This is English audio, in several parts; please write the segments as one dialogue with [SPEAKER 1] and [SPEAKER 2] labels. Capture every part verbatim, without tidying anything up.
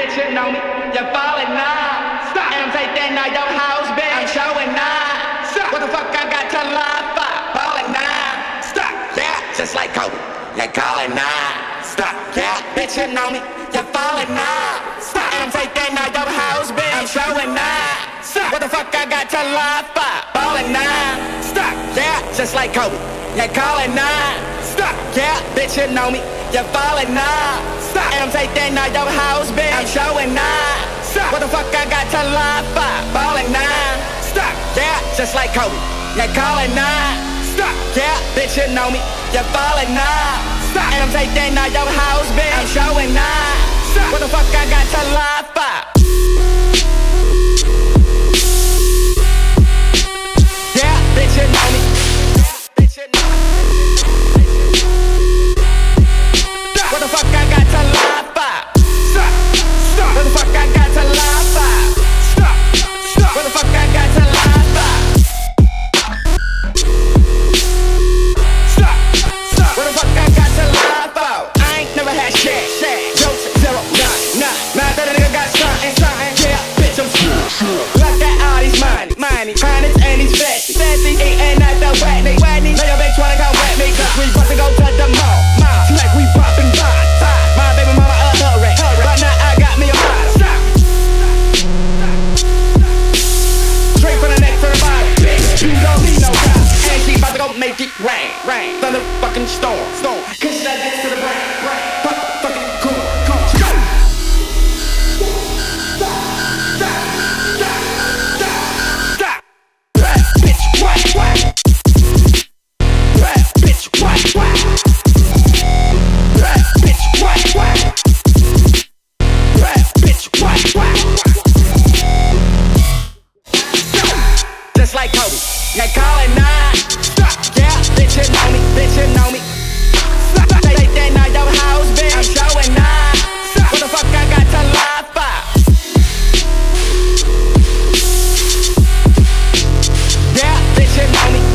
[SPEAKER 1] bitch, you know me, you're falling now. Stop. And take that night, your house, bitch. I'm showing now. Stop. What the fuck I got to lie for? Falling now. Stop. Yeah, just like Kobe, you're calling now. Stop. Yeah, bitch, you know me, you're falling now. Stop. And take that night, your house, bitch. I'm showing now. Stop. What the fuck I got to lie for? Falling now. Stop. Yeah, just like Kobe, you're calling now. Stop. Yeah, bitch, you know me, you're falling now. Stop. And take that night, your house, bitch. I'm showing now. Stop. What the fuck I got to lie for? Falling now. Stop. Yeah, just like Kobe, you're calling now. Stop. Yeah, bitch, you know me, you're falling now. Stop. And take that night, your house, bitch. I'm showing now. Stop. What the fuck I got to lie for? Yeah, bitch, you know me. Bitch, you know me. What the fuck I got to lie for? Stop, stop. What the fuck I got to lie for? Stop, stop. What the fuck I got to lie for? Stop, stop. What the fuck I got to lie for? I ain't never had shit, shit. Jokes, zero, none, none. Now that a nigga got something, something. Yeah, bitch, I'm sure, sure. Look at all these money, money, money, and these fatty, fatty. Eating at the wetney, wetney. Now your bitch wanna come wet me, cause we about to go to the mall, mall. Like we poppin' by. My baby mama a hurry, but now I got me a bottle. Stop. Straight from the neck to the bottom, bitch. You don't need no cop. And she about to go make it rain, rain. Thunder fucking storm, storm. Kiss that bitch to the brain, brain. Fuck, fucking cool, cool. Go. Stop, stop, stop, stop, stop. Rap, bitch, what, what? Rap, bitch, what, what? Rap, bitch, what, what? Rap, bitch, what, what? Just like Kobe, you're calling now. Stop. Yeah, bitch, you know me, bitch, you know me. Stop. Take that night, your house, bitch. I'm showing now. Stop. What the fuck I got to lie for? Yeah, bitch, you know me.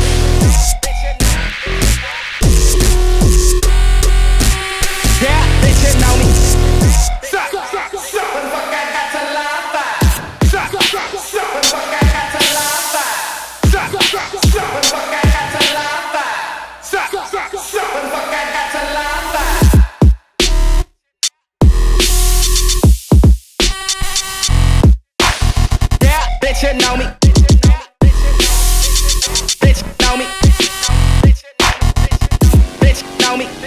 [SPEAKER 1] Yeah, bitch, you know me. Stop, stop, stop. What the fuck I got to lie for? Stop, stop, stop. What the fuck I got to lie for? Stop, stop, stop. What the fuck I got to lie for? Stop, stop, stop. What the fuck I got to lie for? Yeah, bitch, you know me. Bitch, know me. Bitch, know me.